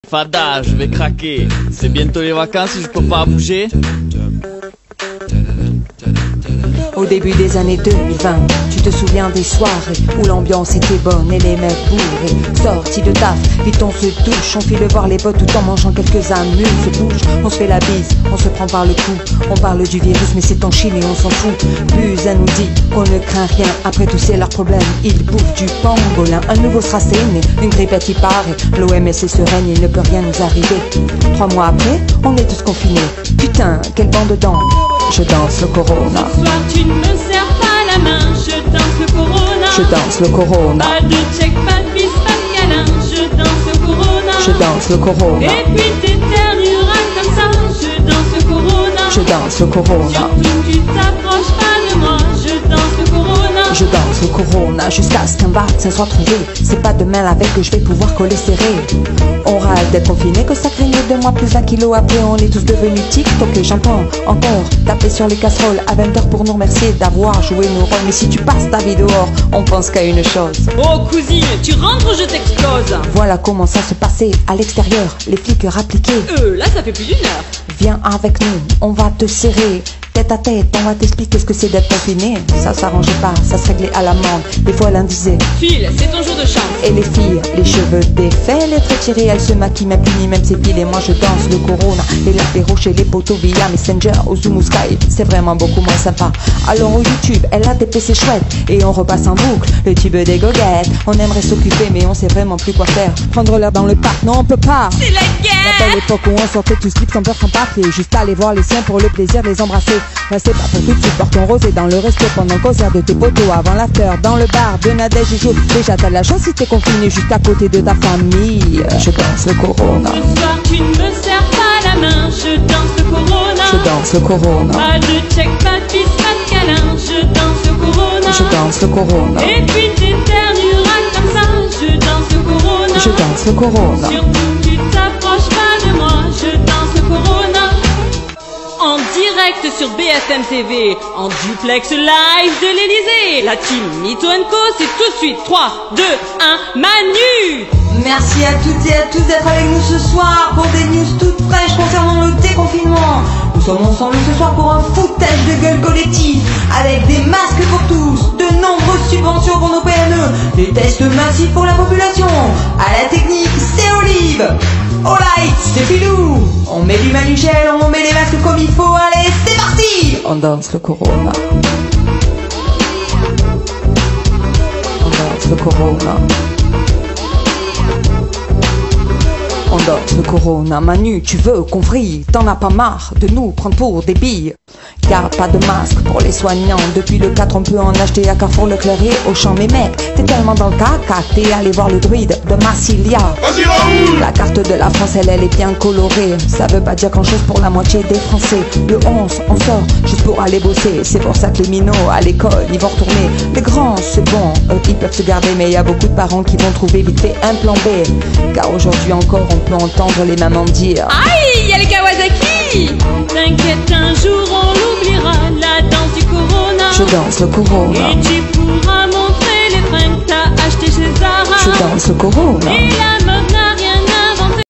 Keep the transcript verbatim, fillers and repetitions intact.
Fada, je vais craquer. C'est bientôt les vacances et je peux pas bouger. Au début des années deux mille vingt, tu te souviens des soirées où l'ambiance était bonne et les mecs bourrés. Sortis de taf, vite on se touche, on file voir les potes tout en mangeant quelques amuse, se bouge, on se fait la bise, on se prend par le cou. On parle du virus mais c'est en Chine et on s'en fout. Buzz nous dit qu'on ne craint rien, après tout c'est leur problème. Ils bouffent du pangolin, un nouveau sera né, une grippette y paraît. L'O M S est sereine, il ne peut rien nous arriver. Trois mois après, on est tous confinés. Putain, quelle bande dedans. Je danse le corona. Ce soir tu ne me serres pas la main. Je danse le corona. Je danse le corona. Pas de check, pas de bis, pas de câlin. Je danse le corona. Je danse le corona. Et puis t'éternueras comme ça. Je danse le corona. Je danse le corona. Surtout tu t'approches pas de moi. Je danse le corona. Je danse le corona jusqu'à ce qu'un vaccin soit trouvé. C'est pas demain la veille que je vais pouvoir coller serré. On râle d'être confiné, que ça craignait de moi. Plus d'un kilo après on est tous devenus TikTok. Et j'entends encore taper sur les casseroles à vingt heures pour nous remercier d'avoir joué nos rôles. Mais si tu passes ta vie dehors, on pense qu'à une chose. Oh cousine, tu rentres ou je t'explose. Voilà comment ça se passait à l'extérieur. Les flics rappliqués. Euh, là ça fait plus d'une heure. Viens avec nous, on va te serrer. Tête à tête, on va t'expliquer ce que c'est d'être confiné. Ça s'arrangeait pas, ça se réglait à l'amende. Des fois l'un disait File, c'est ton jour de chance. et les filles, les cheveux défaits, les traits tirés, elles se maquillent, même punie, même ses piles. Et moi je danse le corona et l'apéro chez les potos via Messenger au Zoom ou Skype. C'est vraiment beaucoup moins sympa. Alors au YouTube, elle a des P C chouettes et on repasse en boucle le tube des goguettes. On aimerait s'occuper mais on sait vraiment plus quoi faire. Prendre l'air dans le parc, non on peut pas. C'est la guerre. Rappelle l'époque où on sortait tout slip sans peur, sans papier, juste aller voir les siens pour le plaisir de les embrasser. Ben c'est pas pour tout de suite, porte ton rosé dans le resto pendant le concert de tes potos, avant l'after, dans le bar de Nadège et Jo. Déjà t'as de la chance si t'es confiné juste à côté de ta famille. Je danse le corona. Ce soir tu ne me serres pas la main. Je danse le corona. Je danse le corona. Pas de check, pas de bis, pas de câlin. Je danse le corona. Je danse le corona. Et puis t'éternueras comme ça. Je danse le corona. Je danse le corona. Surtout tu t'approches pas de moi. Je danse le corona. En direct sur B F M T V, en duplex live de l'Elysée. La team Mito and Co, c'est tout de suite. trois, deux, un, Manu. Merci à toutes et à tous d'être avec nous ce soir pour des news toutes fraîches concernant le déconfinement. Nous sommes ensemble ce soir pour un foutage de gueule collectif avec des masques pour tous, de nombreuses subventions pour nos P M E, des tests massifs pour la population. À la technique, c'est Olive. Au light, c'est Filou. On met du manuchel, on met les masques comme il faut. Allez, c'est parti. On danse le corona. On danse le corona. On danse le corona. Manu, tu veux qu'on vrille? T'en as pas marre de nous prendre pour des billes? Car pas de masque pour les soignants. Depuis le quatre on peut en acheter à Carrefour, Leclerc et Auchan. Mais mec, t'es tellement dans le caca, t'es allé voir le druide de Massilia. La carte de la France, elle, elle est bien colorée. Ça veut pas dire grand chose pour la moitié des Français. Le onze, on sort juste pour aller bosser. C'est pour ça que les minots à l'école, ils vont retourner. Les grands, c'est bon, eux, ils peuvent se garder. Mais y a beaucoup de parents qui vont trouver vite fait un plan B. Car aujourd'hui encore, on peut entendre les mamans dire Aïe, y'a les Kawasaki. T'inquiète, un jour on l'oubliera, la danse du corona. je danse le corona. Et tu pourras montrer les fringues que t'as achetées chez Zara. Je danse le corona. Et la meuf